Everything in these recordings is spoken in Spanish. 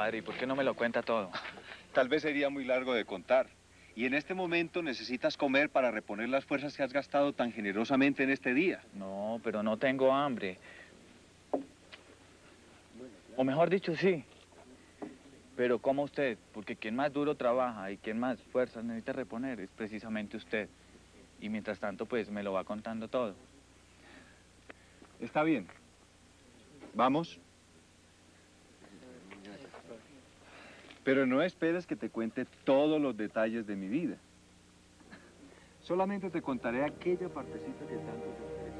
padre, ¿y por qué no me lo cuenta todo? Tal vez sería muy largo de contar. Y en este momento necesitas comer para reponer las fuerzas que has gastado tan generosamente en este día. No, pero no tengo hambre. O mejor dicho, sí. Pero como usted, porque quien más duro trabaja y quien más fuerzas necesita reponer es precisamente usted. Y mientras tanto, pues, me lo va contando todo. Está bien. ¿Vamos? Pero no esperes que te cuente todos los detalles de mi vida. Solamente te contaré aquella partecita que tanto te interesa.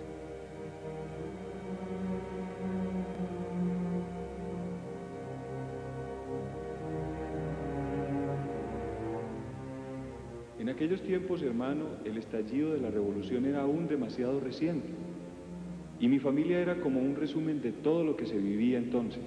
En aquellos tiempos, hermano, el estallido de la revolución era aún demasiado reciente. Y mi familia era como un resumen de todo lo que se vivía entonces.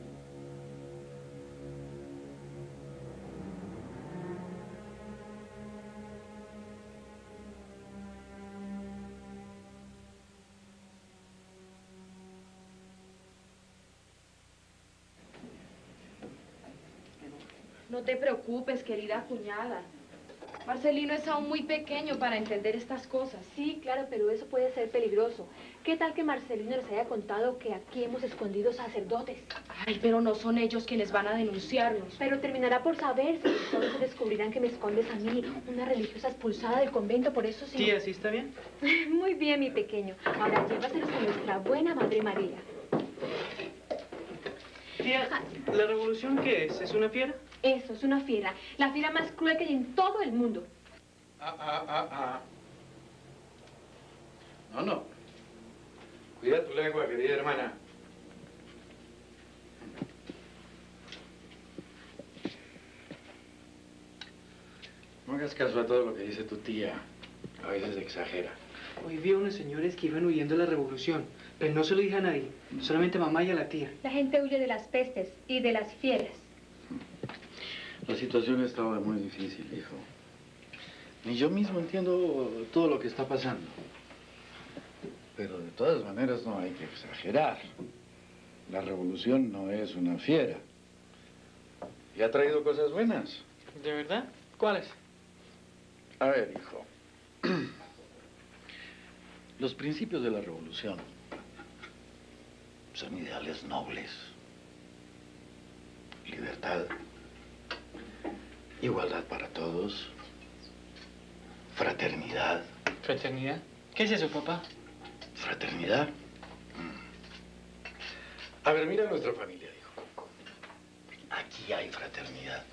No te preocupes, querida cuñada. Marcelino es aún muy pequeño para entender estas cosas. Sí, claro, pero eso puede ser peligroso. ¿Qué tal que Marcelino les haya contado que aquí hemos escondido sacerdotes? Ay, pero no son ellos quienes van a denunciarnos. Pero terminará por saberse. Entonces descubrirán que me escondes a mí, una religiosa expulsada del convento, por eso sí. Tía, ¿sí está bien? Muy bien, mi pequeño. Ahora llévaselos a nuestra buena Madre María. Tía, ¿la revolución qué es? ¿Es una fiera? Eso, es una fiera. La fiera más cruel que hay en todo el mundo. No. Cuida tu lengua, querida hermana. No hagas caso a todo lo que dice tu tía. A veces exagera. Hoy vi a unos señores que iban huyendo de la revolución, pero no se lo dije a nadie, solamente a mamá y a la tía. La gente huye de las pestes y de las fieras. La situación estaba muy difícil, hijo. Ni yo mismo entiendo todo lo que está pasando. Pero de todas maneras no hay que exagerar. La revolución no es una fiera. Y ha traído cosas buenas. ¿De verdad? ¿Cuáles? A ver, hijo. Los principios de la revolución son ideales nobles. Libertad, igualdad para todos, fraternidad. ¿Fraternidad? ¿Qué es eso, papá? ¿Fraternidad? A ver, mira nuestra familia, hijo. Aquí hay fraternidad.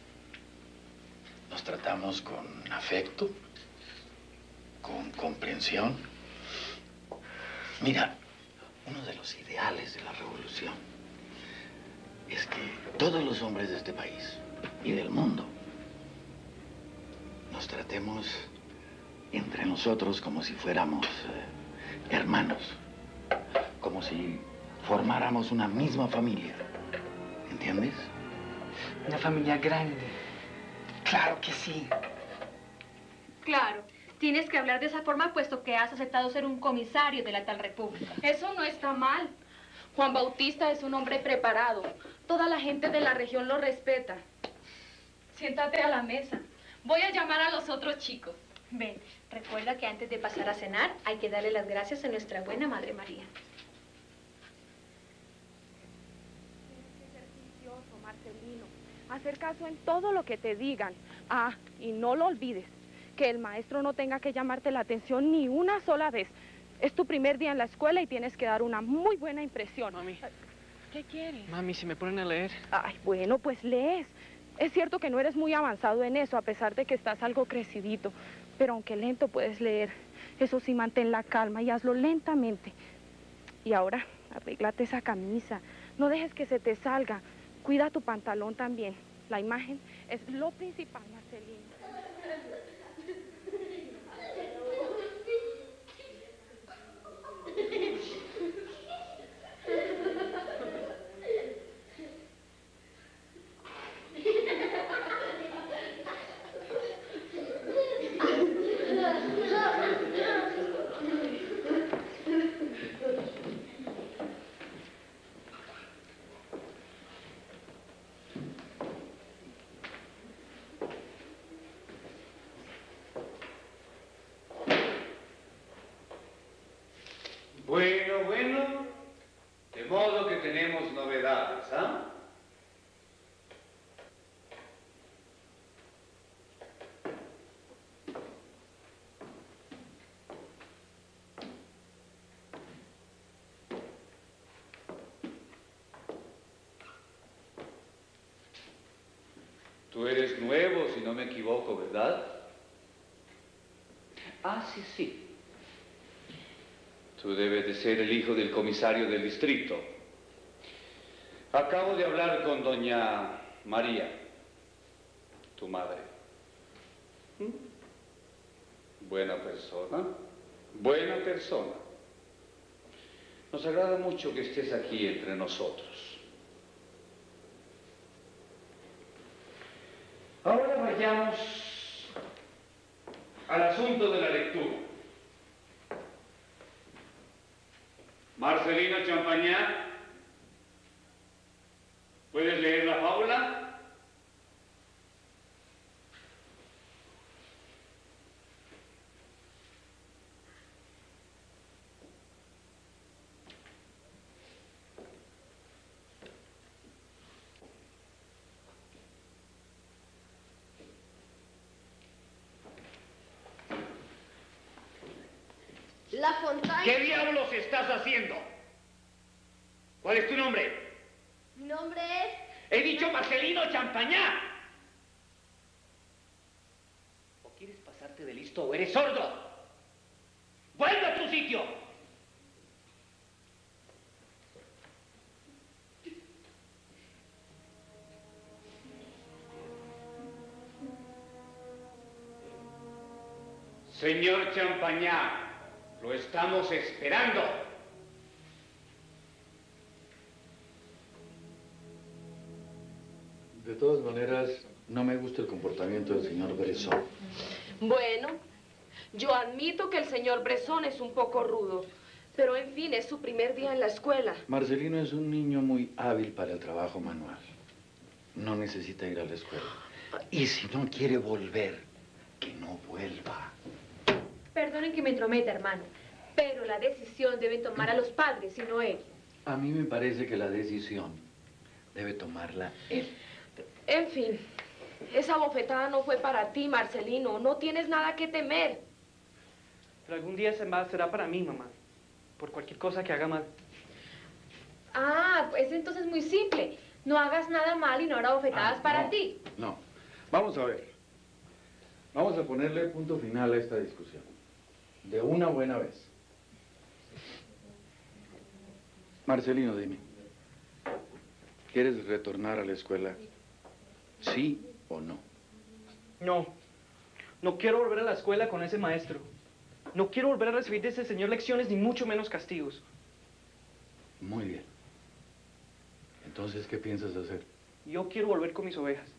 Nos tratamos con afecto, con comprensión. Mira, uno de los ideales de la revolución es que todos los hombres de este país y del mundo nos tratemos entre nosotros como si fuéramos hermanos, como si formáramos una misma familia, ¿entiendes? Una familia grande. Claro que sí. Claro. Tienes que hablar de esa forma puesto que has aceptado ser un comisario de la tal república. Eso no está mal. Juan Bautista es un hombre preparado. Toda la gente de la región lo respeta. Siéntate a la mesa. Voy a llamar a los otros chicos. Ven, recuerda que antes de pasar a cenar hay que darle las gracias a nuestra buena Madre María. Tienes que ser juicioso, Marcelino. Hacer caso en todo lo que te digan. Ah, y no lo olvides, que el maestro no tenga que llamarte la atención ni una sola vez. Es tu primer día en la escuela y tienes que dar una muy buena impresión. Mami. ¿Qué quieres? Mami, si me ponen a leer. Ay, bueno, pues lees. Es cierto que no eres muy avanzado en eso, a pesar de que estás algo crecidito. Pero aunque lento puedes leer. Eso sí, mantén la calma y hazlo lentamente. Y ahora, arréglate esa camisa. No dejes que se te salga. Cuida tu pantalón también. La imagen es lo principal, Marcelino. Bueno, bueno. De modo que tenemos novedades, ¿ah? Tú eres nuevo, si no me equivoco, ¿verdad? Ah, sí, sí. Tú debes de ser el hijo del comisario del distrito. Acabo de hablar con doña María, tu madre. Buena persona, buena persona. Nos agrada mucho que estés aquí entre nosotros. Ahora vayamos al asunto de la lectura. Marcelino Champañá, ¿puedes leer la fábula? La Fontaine. ¿Qué diablos estás haciendo? ¿Cuál es tu nombre? Mi nombre es... He dicho Marcelino Champañá. ¿O quieres pasarte de listo o eres sordo? ¡Vuelve a tu sitio! Señor Champañá, lo estamos esperando. De todas maneras, no me gusta el comportamiento del señor Bresson. Bueno, yo admito que el señor Bresson es un poco rudo, pero en fin, es su primer día en la escuela. Marcelino es un niño muy hábil para el trabajo manual. No necesita ir a la escuela. Y si no quiere volver, que no vuelva. Perdonen que me entrometa, hermano, pero la decisión deben tomar a los padres y no él. A mí me parece que la decisión debe tomarla él. En fin, esa bofetada no fue para ti, Marcelino. No tienes nada que temer. Pero algún día será para mí, mamá. Por cualquier cosa que haga mal. Ah, pues entonces muy simple. No hagas nada mal y no habrá bofetadas para ti. No. Vamos a ver. Vamos a ponerle punto final a esta discusión. De una buena vez. Marcelino, dime. ¿Quieres retornar a la escuela? ¿Sí o no? No. No quiero volver a la escuela con ese maestro. No quiero volver a recibir de ese señor lecciones ni mucho menos castigos. Muy bien. Entonces, ¿qué piensas hacer? Yo quiero volver con mis ovejas.